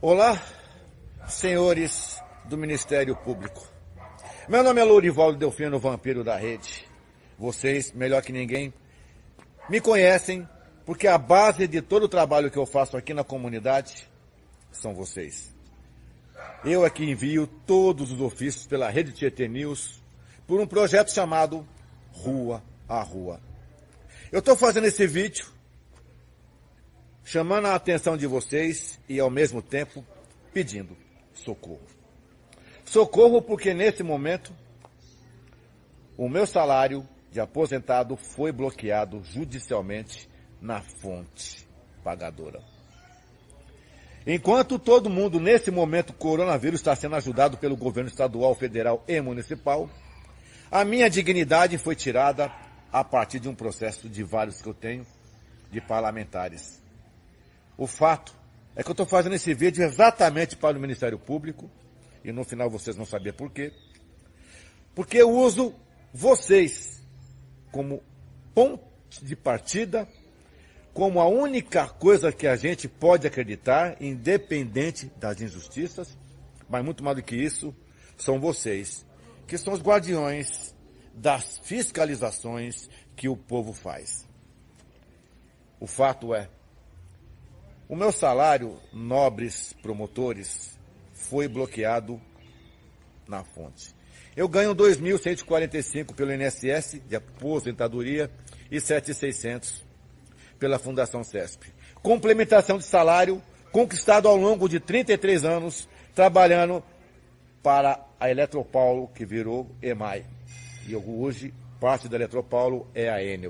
Olá, senhores do Ministério Público. Meu nome é Lourivaldo Delfino, vampiro da rede. Vocês, melhor que ninguém, me conhecem porque a base de todo o trabalho que eu faço aqui na comunidade são vocês. Eu aqui envio todos os ofícios pela Rede Tietê News por um projeto chamado Rua a Rua. Eu estou fazendo esse vídeo chamando a atenção de vocês e, ao mesmo tempo, pedindo socorro. Socorro porque, nesse momento, o meu salário de aposentado foi bloqueado judicialmente na fonte pagadora. Enquanto todo mundo, nesse momento, o coronavírus está sendo ajudado pelo governo estadual, federal e municipal, a minha dignidade foi tirada a partir de um processo de vários que eu tenho, de parlamentares. O fato é que eu estou fazendo esse vídeo exatamente para o Ministério Público, e no final vocês vão saber por quê. Porque eu uso vocês como ponto de partida, como a única coisa que a gente pode acreditar, independente das injustiças, mas muito mais do que isso, são vocês, que são os guardiões das fiscalizações que o povo faz. O fato é, o meu salário, nobres promotores, foi bloqueado na fonte. Eu ganho R$ 2.145 pelo INSS de aposentadoria e R$ 7.600 pela Fundação CESP. Complementação de salário conquistado ao longo de 33 anos, trabalhando para a Eletropaulo, que virou EMAI. E hoje, parte da Eletropaulo é a Enel.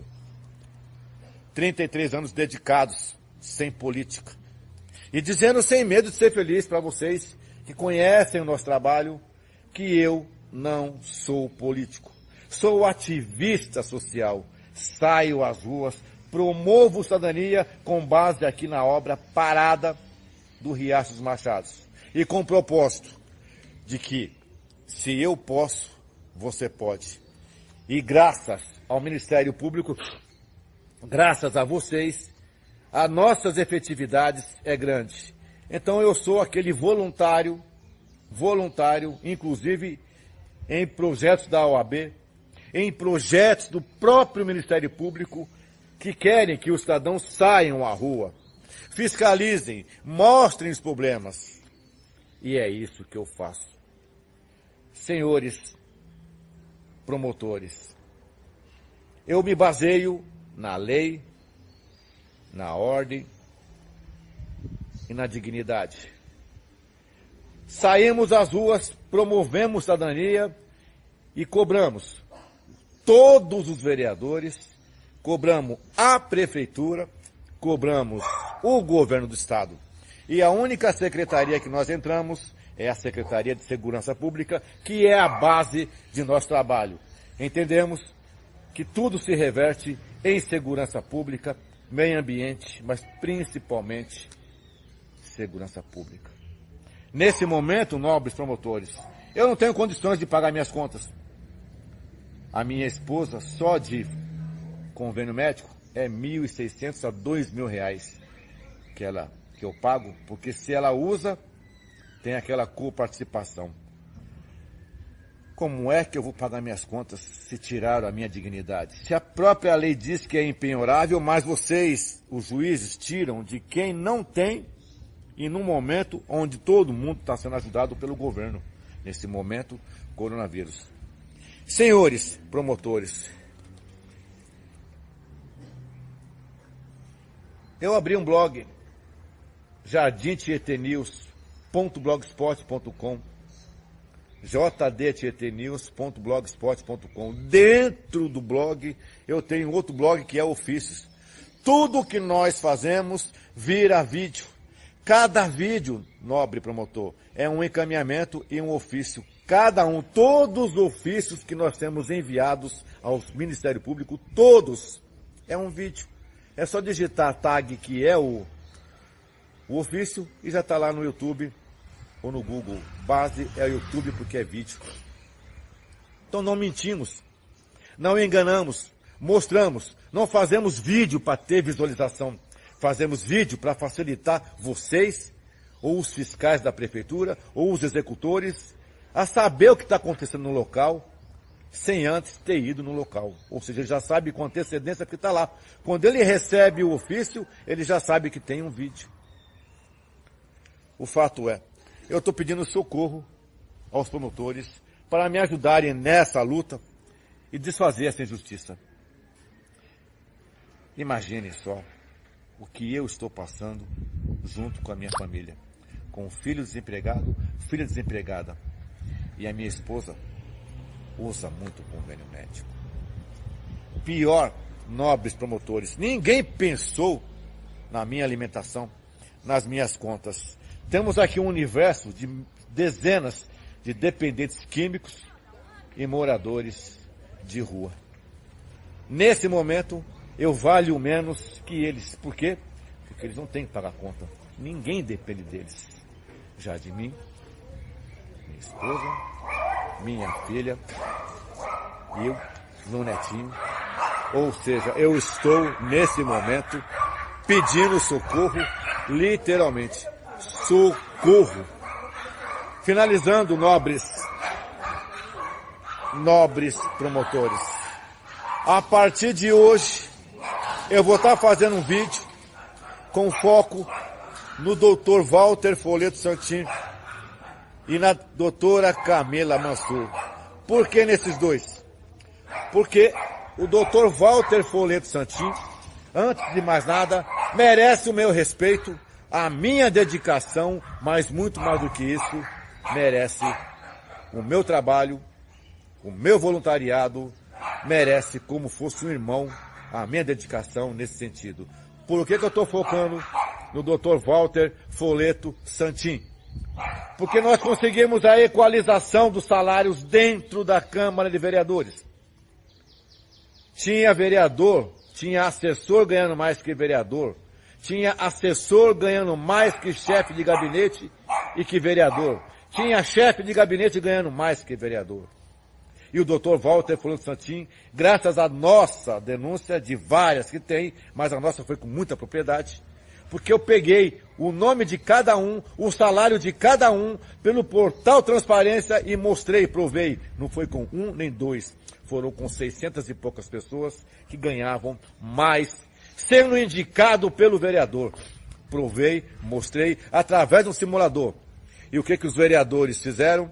33 anos dedicados, sem política. E dizendo sem medo de ser feliz para vocês que conhecem o nosso trabalho, que eu não sou político. Sou ativista social. Saio às ruas, promovo cidadania com base aqui na obra Parada do Riacho dos Machados. E com o propósito de que, se eu posso, você pode. E graças ao Ministério Público, graças a vocês, as nossas efetividades é grande. Então eu sou aquele voluntário, inclusive em projetos da OAB, em projetos do próprio Ministério Público, que querem que os cidadãos saiam à rua, fiscalizem, mostrem os problemas. E é isso que eu faço. Senhores promotores, eu me baseio na lei, na ordem e na dignidade. Saímos às ruas, promovemos cidadania e cobramos todos os vereadores, cobramos a prefeitura, cobramos o governo do estado. E a única secretaria que nós entramos é a Secretaria de Segurança Pública, que é a base de nosso trabalho. Entendemos que tudo se reverte em segurança pública, meio ambiente, mas principalmente segurança pública. Nesse momento, nobres promotores, eu não tenho condições de pagar minhas contas. A minha esposa, só de convênio médico, é R$ 1.600 a R$ 2.000 que eu pago, porque se ela usa, tem aquela coparticipação. Como é que eu vou pagar minhas contas se tiraram a minha dignidade? Se a própria lei diz que é impenhorável, mas vocês, os juízes, tiram de quem não tem, e num momento onde todo mundo está sendo ajudado pelo governo, nesse momento, coronavírus. Senhores promotores, eu abri um blog, jardintietenews.blogspot.com, jdtietenews.blogspot.com. Dentro do blog, eu tenho outro blog que é Ofícios. Tudo que nós fazemos vira vídeo. Cada vídeo, nobre promotor, é um encaminhamento e um ofício. Cada um, todos os ofícios que nós temos enviados ao Ministério Público, todos, é um vídeo. É só digitar a tag que é o ofício e já está lá no YouTube ou no Google. Base é o YouTube porque é vídeo. Então não mentimos, não enganamos, mostramos, não fazemos vídeo para ter visualização. Fazemos vídeo para facilitar vocês, ou os fiscais da prefeitura, ou os executores, a saber o que está acontecendo no local, sem antes ter ido no local. Ou seja, ele já sabe com antecedência que está lá. Quando ele recebe o ofício, ele já sabe que tem um vídeo. O fato é, eu estou pedindo socorro aos promotores para me ajudarem nessa luta e desfazer essa injustiça. Imaginem só o que eu estou passando junto com a minha família, com o filho desempregado, filha desempregada, e a minha esposa usa muito convênio médico. Pior, nobres promotores, ninguém pensou na minha alimentação, nas minhas contas. Temos aqui um universo de dezenas de dependentes químicos e moradores de rua. Nesse momento, eu valho menos que eles. Por quê? Porque eles não têm que pagar conta. Ninguém depende deles. Já de mim, minha esposa, minha filha, eu, meu netinho. Ou seja, eu estou, nesse momento, pedindo socorro, literalmente. Socorro. Finalizando, nobres promotores. A partir de hoje, eu vou estar fazendo um vídeo com foco no Dr. Walter Folleto Santin e na doutora Camila Mansur. Por que nesses dois? Porque o Dr. Walter Folleto Santin, antes de mais nada, merece o meu respeito, a minha dedicação, mas muito mais do que isso, merece o meu trabalho, o meu voluntariado, merece como fosse um irmão a minha dedicação nesse sentido. Por que eu estou focando no Dr. Walter Folleto Santin? Porque nós conseguimos a equalização dos salários dentro da Câmara de Vereadores. Tinha vereador, tinha assessor ganhando mais que vereador, tinha assessor ganhando mais que chefe de gabinete e que vereador. Tinha chefe de gabinete ganhando mais que vereador. E o Dr. Walter Folleto Santin, graças à nossa denúncia, de várias que tem, mas a nossa foi com muita propriedade, porque eu peguei o nome de cada um, o salário de cada um, pelo portal Transparência e mostrei, provei. Não foi com um nem dois, foram com 600 e poucas pessoas que ganhavam mais, sendo indicado pelo vereador. Provei, mostrei, através de um simulador. E o que os vereadores fizeram?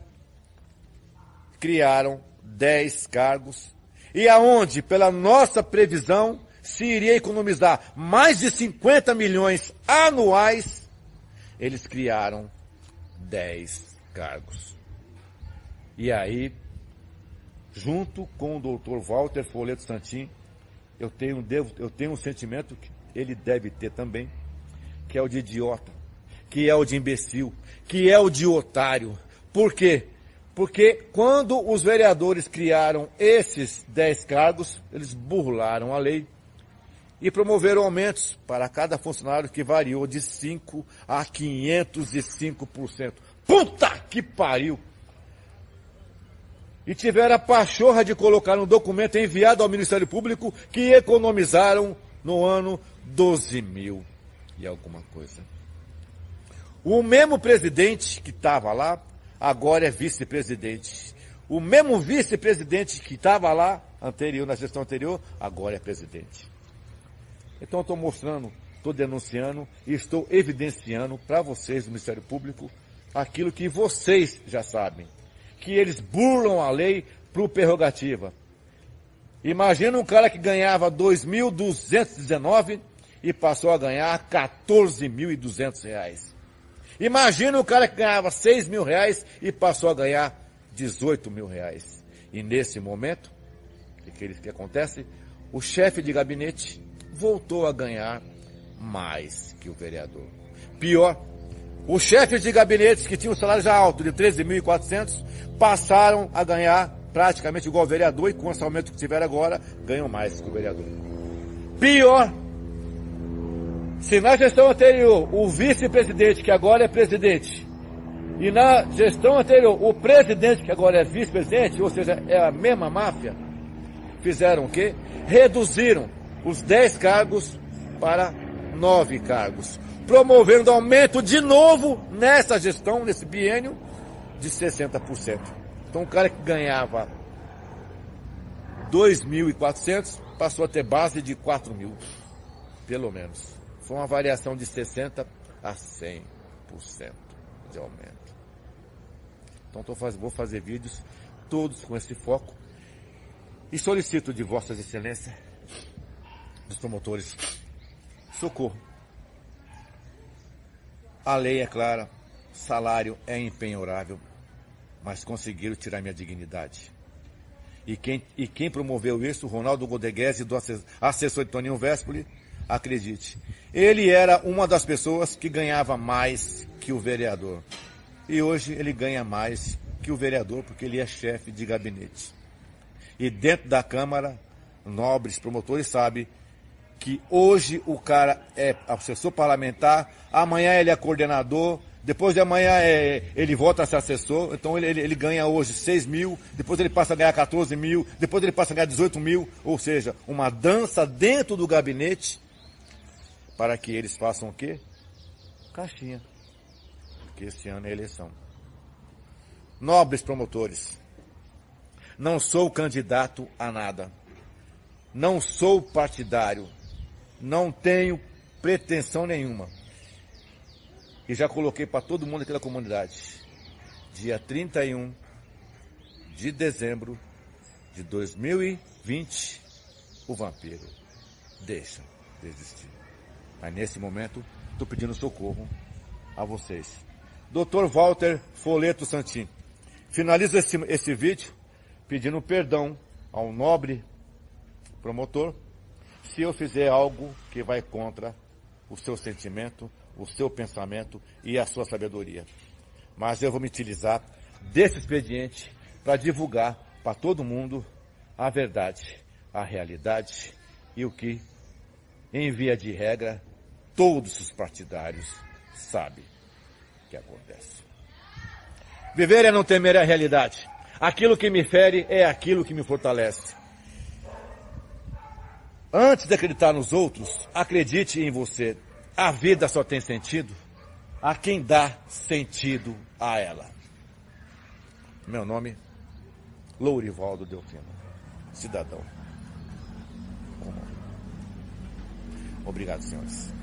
Criaram 10 cargos. E aonde, pela nossa previsão, se iria economizar mais de 50 milhões anuais, eles criaram 10 cargos. E aí, junto com o Dr. Walter Folleto Santin, eu tenho um sentimento que ele deve ter também, que é o de idiota, que é o de imbecil, que é o de otário. Por quê? Porque quando os vereadores criaram esses 10 cargos, eles burlaram a lei e promoveram aumentos para cada funcionário que variou de 5% a 505%. Puta que pariu! E tiveram a pachorra de colocar um documento enviado ao Ministério Público que economizaram no ano 12 mil e alguma coisa. O mesmo presidente que estava lá, agora é vice-presidente. O mesmo vice-presidente que estava lá, na gestão anterior, agora é presidente. Então eu estou mostrando, estou denunciando e estou evidenciando para vocês do Ministério Público aquilo que vocês já sabem. Que eles burlam a lei por prerrogativa. Imagina um cara que ganhava 2.219 e passou a ganhar 14.200 reais. Imagina um cara que ganhava 6 mil reais e passou a ganhar 18 mil reais. E nesse momento, o que acontece? O chefe de gabinete voltou a ganhar mais que o vereador. Pior, os chefes de gabinetes que tinham um salário já alto de 13.400 passaram a ganhar praticamente igual ao vereador e com o orçamento que tiver agora, ganham mais que o vereador. Pior, se na gestão anterior o vice-presidente, que agora é presidente, e na gestão anterior o presidente, que agora é vice-presidente, ou seja, é a mesma máfia, fizeram o quê? Reduziram os 10 cargos para 9 cargos. promovendo aumento de novo nessa gestão, nesse biênio, de 60%. Então o cara que ganhava 2.400 passou a ter base de 4.000, pelo menos. Foi uma variação de 60% a 100% de aumento. Então vou fazer vídeos todos com esse foco e solicito de Vossas Excelências, dos promotores, socorro. A lei é clara, salário é impenhorável, mas conseguiram tirar minha dignidade. E quem promoveu isso, Ronaldo Godeguese, do assessor de Toninho Vespoli, acredite, ele era uma das pessoas que ganhava mais que o vereador. E hoje ele ganha mais que o vereador, porque ele é chefe de gabinete. E dentro da Câmara, nobres promotores sabem que hoje o cara é assessor parlamentar, amanhã ele é coordenador, depois de amanhã ele volta a ser assessor, então ele ganha hoje 6.000, depois ele passa a ganhar 14.000, depois ele passa a ganhar 18.000, ou seja, uma dança dentro do gabinete para que eles façam o quê? Caixinha. Porque esse ano é eleição. Nobres promotores, não sou candidato a nada, não sou partidário, não tenho pretensão nenhuma. E já coloquei para todo mundo aqui da comunidade. Dia 31 de dezembro de 2020, o vampiro deixa de existir. Mas nesse momento, estou pedindo socorro a vocês. Dr. Walter Foleto Santin. Finalizo esse vídeo pedindo perdão ao nobre promotor se eu fizer algo que vai contra o seu sentimento, o seu pensamento e a sua sabedoria. Mas eu vou me utilizar desse expediente para divulgar para todo mundo a verdade, a realidade e o que, em via de regra, todos os partidários sabem que acontece. Viver é não temer a realidade. Aquilo que me fere é aquilo que me fortalece. Antes de acreditar nos outros, acredite em você. A vida só tem sentido a quem dá sentido a ela. Meu nome, Lourivaldo Delfino, cidadão comum. Obrigado, senhores.